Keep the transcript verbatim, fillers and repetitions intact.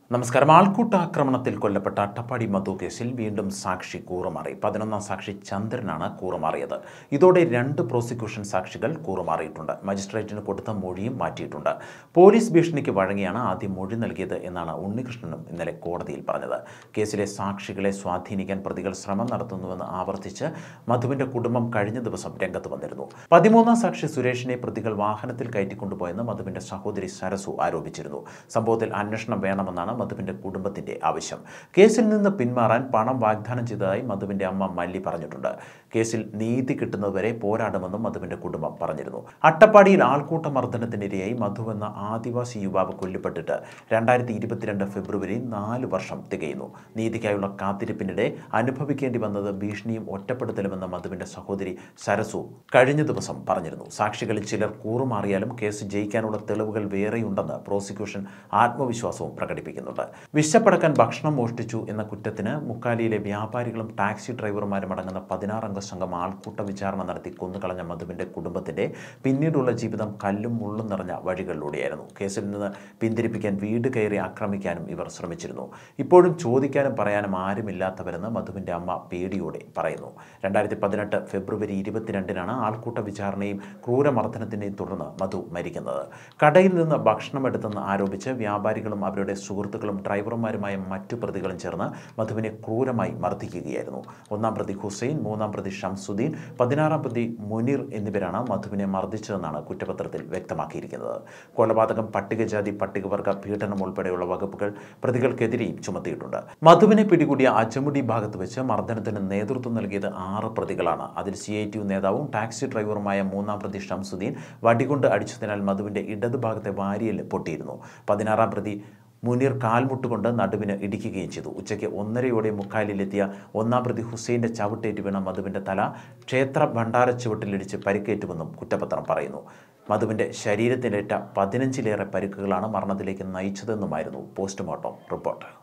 നമസ്കാരം. ആൾക്കൂട്ടാക്രമണത്തിൽ കൊല്ലപ്പെട്ട അട്ടപ്പാടി മധു കേസിൽ വീണ്ടും സാക്ഷി കൂറുമാറി. പതിനൊന്നാം സാക്ഷി ചന്ദ്രനാണ് കൂറുമാറിയത്. ഇതോടെ രണ്ട് പ്രോസിക്യൂഷൻ സാക്ഷികൾ കൂറുമാറിയിട്ടുണ്ട്. മജിസ്ട്രേറ്റിന് കൊടുത്ത മൊഴിയും മാറ്റിയിട്ടുണ്ട്. പോലീസ് ഭീഷണിക്ക് വഴങ്ങിയാണ് ആദ്യം മൊഴി നൽകിയത് എന്നാണ് ഉണ്ണികൃഷ്ണനും ഇന്നലെ കോടതിയിൽ പറഞ്ഞത്. കേസിലെ സാക്ഷികളെ സ്വാധീനിക്കാൻ പ്രതികൾ ശ്രമം നടത്തുന്നുവെന്ന് ആവർത്തിച്ച് മധുവിന്റെ കുടുംബം കഴിഞ്ഞ ദിവസം രംഗത്ത് വന്നിരുന്നു. പതിമൂന്നാം സാക്ഷി സുരേഷിനെ പ്രതികൾ വാഹനത്തിൽ കയറ്റിക്കൊണ്ടുപോയെന്ന് മധുവിന്റെ സഹോദരി സരസു ആരോപിച്ചിരുന്നു. സംഭവത്തിൽ അന്വേഷണം വേണമെന്നാണ് മധുവിന്റെ കുടുംബത്തിന്റെ ആവശ്യം. കേസിൽ നിന്ന് പിന്മാറാൻ പണം വാഗ്ദാനം ചെയ്തതായി മധുവിന്റെ അമ്മ മല്ലി പറഞ്ഞിട്ടുണ്ട്. കേസിൽ നീതി കിട്ടുന്നതുവരെ പോരാടുമെന്നും മധുവിന്റെ കുടുംബം പറഞ്ഞിരുന്നു. അട്ടപ്പാടിയിൽ ആൾക്കൂട്ട മർദ്ദനത്തിനിരയായി മധു എന്ന ആദിവാസി യുവാവ് കൊല്ലപ്പെട്ടിട്ട് രണ്ടായിരത്തി ഇരുപത്തിരണ്ട് ഫെബ്രുവരി നാല് വർഷം തികയുന്നു. നീതിക്കായുള്ള കാത്തിരിപ്പിനിടെ അനുഭവിക്കേണ്ടി വന്നത് ഭീഷണിയും ഒറ്റപ്പെടുത്തലുമെന്ന മധുവിന്റെ സഹോദരി സരസു കഴിഞ്ഞ ദിവസം പറഞ്ഞിരുന്നു. സാക്ഷികളിൽ ചിലർ കൂറുമാറിയാലും കേസ് ജയിക്കാനുള്ള തെളിവുകൾ വേറെയുണ്ടെന്ന് പ്രോസിക്യൂഷൻ ആത്മവിശ്വാസവും പ്രകടിപ്പിക്കുന്നു. വിശപ്പടക്കാൻ ഭക്ഷണം മോഷ്ടിച്ചു എന്ന കുറ്റത്തിന് മുക്കാലിയിലെ വ്യാപാരികളും ടാക്സി ഡ്രൈവർമാരും അടങ്ങുന്ന പതിനാറംഗ സംഘം ആൾക്കൂട്ട വിചാരണ നടത്തി കൊന്നുകളഞ്ഞ മധുവിന്റെ കുടുംബത്തിന്റെ പിന്നീടുള്ള ജീവിതം കല്ലും മുള്ളും നിറഞ്ഞ വഴികളിലൂടെയായിരുന്നു. കേസിൽ നിന്ന് പിന്തിരിപ്പിക്കാൻ വീട് കയറി ആക്രമിക്കാനും ഇവർ ശ്രമിച്ചിരുന്നു. ഇപ്പോഴും ചോദിക്കാനും പറയാനും ആരുമില്ലാത്തവരെന്ന് മധുവിന്റെ അമ്മ പേടിയോടെ പറയുന്നു. രണ്ടായിരത്തി പതിനെട്ട് ഫെബ്രുവരി ഇരുപത്തിരണ്ടിനാണ് ആൾക്കൂട്ട വിചാരണയും ക്രൂരമർദ്ദനത്തിനെയും തുടർന്ന് മധു മരിക്കുന്നത്. കടയിൽ നിന്ന് ഭക്ഷണമെടുത്തെന്ന് ആരോപിച്ച് വ്യാപാരികളും അവരുടെ സുഹൃത്തുക്കളും ഡ്രൈവർമാരുമായ മറ്റു പ്രതികളും ചേർന്ന് മധുവിനെ ക്രൂരമായി മർദ്ദിക്കുകയായിരുന്നു. ഒന്നാം പ്രതി ഹുസൈൻ, മൂന്നാം പ്രതി ഷംസുദ്ദീൻ, പതിനാറാം പ്രതി മുനീർ എന്നിവരാണ് മധുവിനെ മർദ്ദിച്ചതെന്നാണ് കുറ്റപത്രത്തിൽ വ്യക്തമാക്കിയിരിക്കുന്നത്. കൊലപാതകം, പട്ടികജാതി പട്ടികവർഗ പീഡനം ഉൾപ്പെടെയുള്ള വകുപ്പുകൾ പ്രതികൾക്കെതിരെയും ചുമത്തിയിട്ടുണ്ട്. മധുവിനെ പിടികൂടിയ അച്ചമുടി ഭാഗത്ത് വെച്ച് മർദ്ദനത്തിന് നേതൃത്വം നൽകിയത് ആറ് പ്രതികളാണ്. അതിൽ സി ഐ ടി യു നേതാവും ടാക്സി ഡ്രൈവറുമായ മൂന്നാം പ്രതി ഷംസുദ്ദീൻ വടികൊണ്ട് അടിച്ചതിനാൽ മധുവിന്റെ ഇടതുഭാഗത്തെ വാരിയല് പൊട്ടിയിരുന്നു. പതിനാറാം പ്രതി മുനീർ കാൽമുട്ടുകൊണ്ട് നടുവിന് ഇടിക്കുകയും ചെയ്തു. ഉച്ചയ്ക്ക് ഒന്നരയോടെ മുക്കാലിലെത്തിയ ഒന്നാം പ്രതി ഹുസൈൻ്റെ ചവിട്ടേറ്റ് വീണ മധുവിൻ്റെ തല ക്ഷേത്ര ഭണ്ഡാര ചുവട്ടിലിടിച്ച് പരിക്കേറ്റുവെന്നും കുറ്റപത്രം പറയുന്നു. മധുവിൻ്റെ ശരീരത്തിലേറ്റ പതിനഞ്ചിലേറെ പരിക്കുകളാണ് മരണത്തിലേക്ക് നയിച്ചതെന്നുമായിരുന്നു പോസ്റ്റ്മോർട്ടം റിപ്പോർട്ട്.